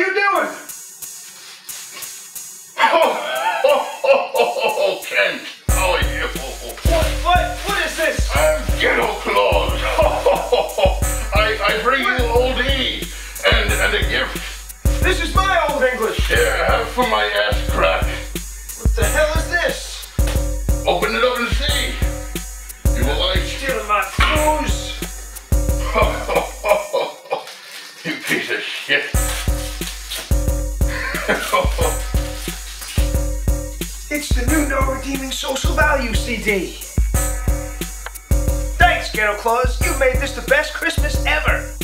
you doing? Oh, Kent, how are you? What is this? I'm Ghetto Claus. I bring you Old E and a gift. This is my Old English. Here, have for my ass crack. What the hell is this? Open it up and see. You will like. Stealing my booze. You piece of shit. It's the new No Redeeming Social Value CD. Thanks, Ghetto Claus. You made this the best Christmas ever.